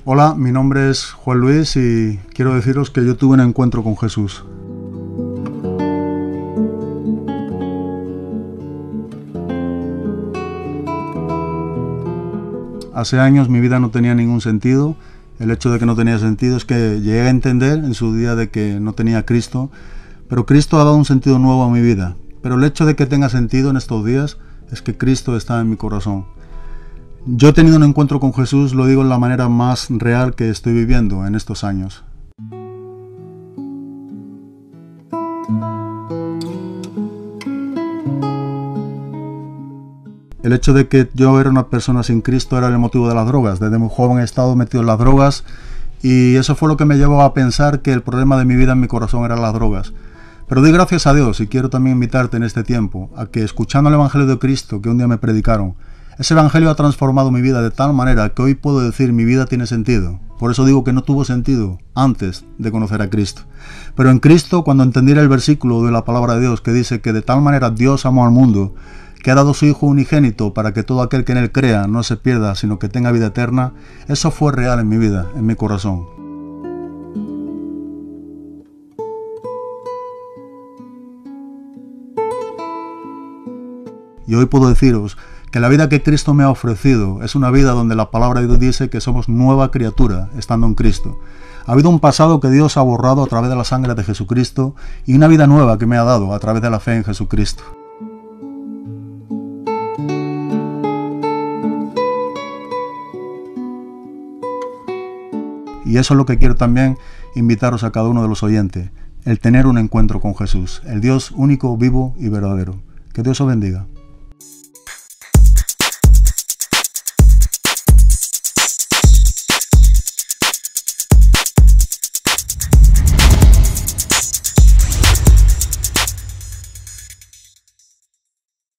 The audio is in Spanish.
Hola, mi nombre es Juan Luis y quiero deciros que yo tuve un encuentro con Jesús. Hace años mi vida no tenía ningún sentido. El hecho de que no tenía sentido es que llegué a entender en su día de que no tenía a Cristo, pero Cristo ha dado un sentido nuevo a mi vida. Pero el hecho de que tenga sentido en estos días es que Cristo está en mi corazón. Yo he tenido un encuentro con Jesús, lo digo en la manera más real que estoy viviendo en estos años. El hecho de que yo era una persona sin Cristo era el motivo de las drogas. Desde muy joven he estado metido en las drogas y eso fue lo que me llevó a pensar que el problema de mi vida en mi corazón eran las drogas. Pero doy gracias a Dios y quiero también invitarte en este tiempo a que, escuchando el Evangelio de Cristo que un día me predicaron, ese Evangelio ha transformado mi vida de tal manera que hoy puedo decir mi vida tiene sentido. Por eso digo que no tuvo sentido antes de conocer a Cristo. Pero en Cristo, cuando entendí el versículo de la palabra de Dios que dice que de tal manera Dios amó al mundo, que ha dado su Hijo unigénito para que todo aquel que en Él crea no se pierda, sino que tenga vida eterna, eso fue real en mi vida, en mi corazón. Y hoy puedo deciros que la vida que Cristo me ha ofrecido es una vida donde la palabra de Dios dice que somos nueva criatura estando en Cristo. Ha habido un pasado que Dios ha borrado a través de la sangre de Jesucristo y una vida nueva que me ha dado a través de la fe en Jesucristo. Y eso es lo que quiero también invitaros a cada uno de los oyentes, el tener un encuentro con Jesús, el Dios único, vivo y verdadero. Que Dios os bendiga.